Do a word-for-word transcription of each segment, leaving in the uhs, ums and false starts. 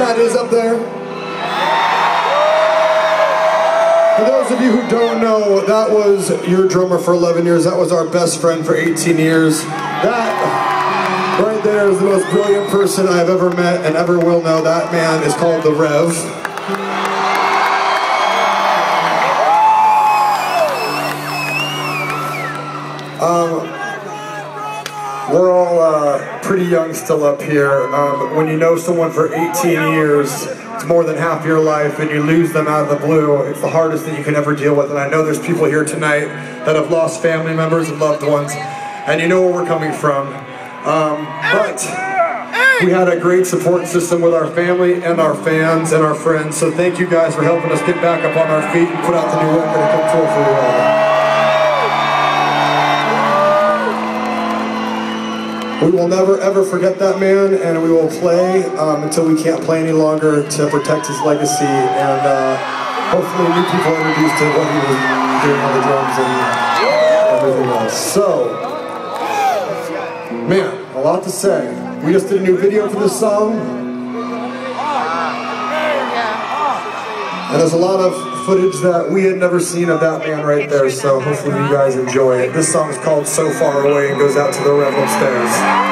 Chad is up there. For those of you who don't know, that was your drummer for eleven years. That was our best friend for eighteen years. That right there is the most brilliant person I've ever met and ever will know. That man is called The Rev. Um, we're all uh, pretty young still up here. Um, when you know someone for eighteen years, it's more than half your life, and you lose them out of the blue, it's the hardest thing you can ever deal with. And I know there's people here tonight that have lost family members and loved ones, and you know where we're coming from. Um, but we had a great support system with our family and our fans and our friends, so thank you guys for helping us get back up on our feet and put out the new record and come tour for you all. We will never ever forget that man, and we will play um, until we can't play any longer to protect his legacy, and uh, hopefully new people are introduced to what he was doing on the drums and everything else. So, man, a lot to say. We just did a new video for this song, and there's a lot of footage that we had never seen of that man right there, so hopefully you guys enjoy it. This song is called So Far Away and goes out to the Rev upstairs.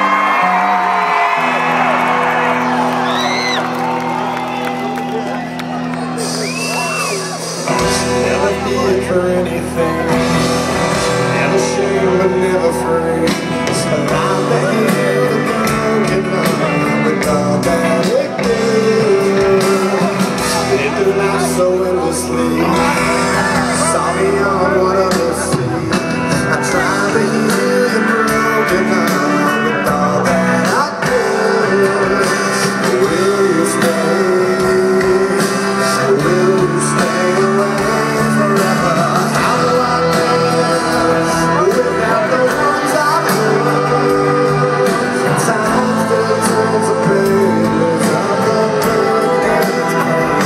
Never need for anything, never shame but never free. Around the hill, the broken line with all that it did. Lived a life so endlessly, saw me on one of the seas. I tried to heal the broken heart with all that I could. Will you stay? Will you stay away forever? How do I live without the ones I love? Time still turns the pages of the book and it's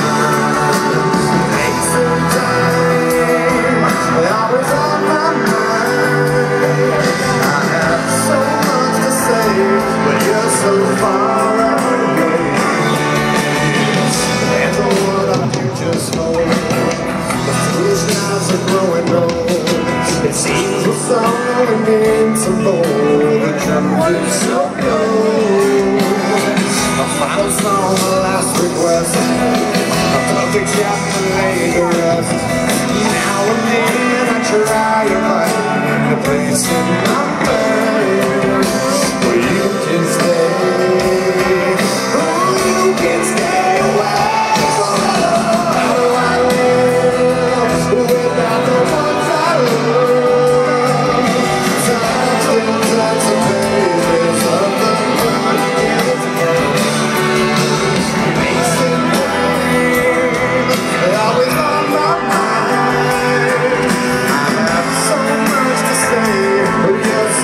always on my mind. I have so much to say, but you're so far away. And the world our futures hold, the foolish lives are growing old. It seems we're so invincible, the truth is so cold. A final song, a last request, a perfect chapter laid to rest. Now and then I try to find a place in my mind where you can stay, oh, you can stay away. How do I live without the ones I love? Time still turns the pages of the book and it's makes it rain, always on my mind. I have so much to say, but you're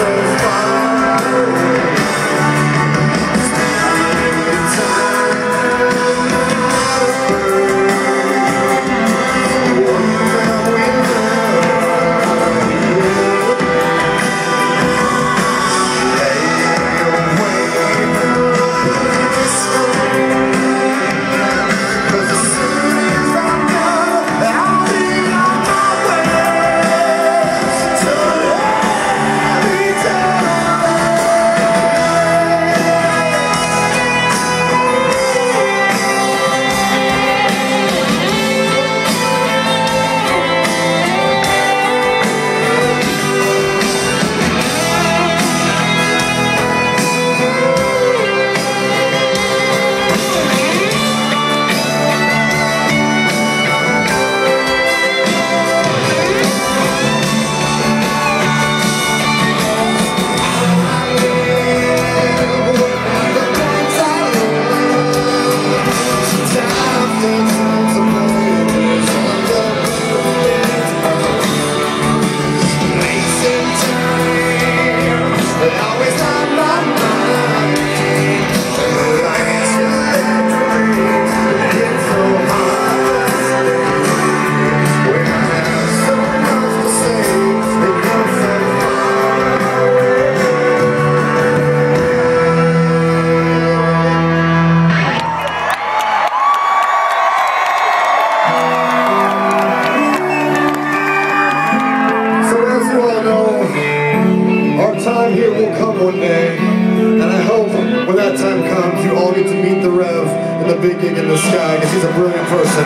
time here will come one day, and I hope when that time comes, you all get to meet the Rev in the big gig in the sky, because he's a brilliant person.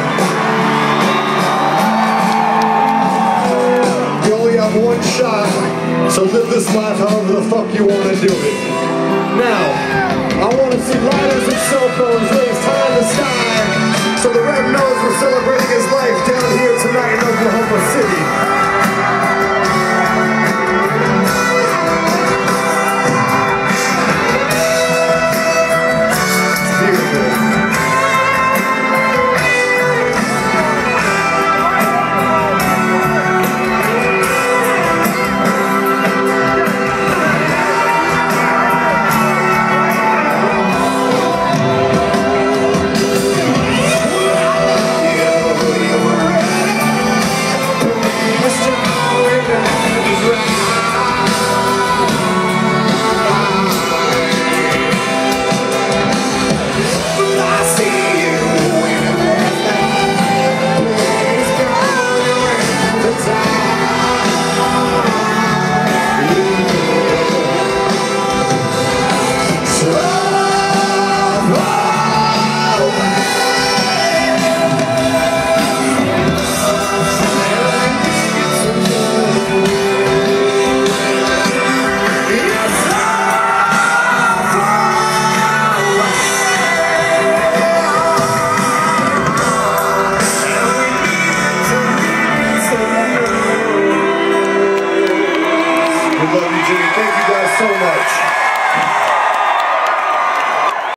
You only have one shot, so live this life however the fuck you want to do it. Now, I want to see lighters and cell phones raised high in the sky, so the Rev knows we're celebrating his life down here tonight in Oklahoma City. Love you, Jimmy. Thank you guys so much.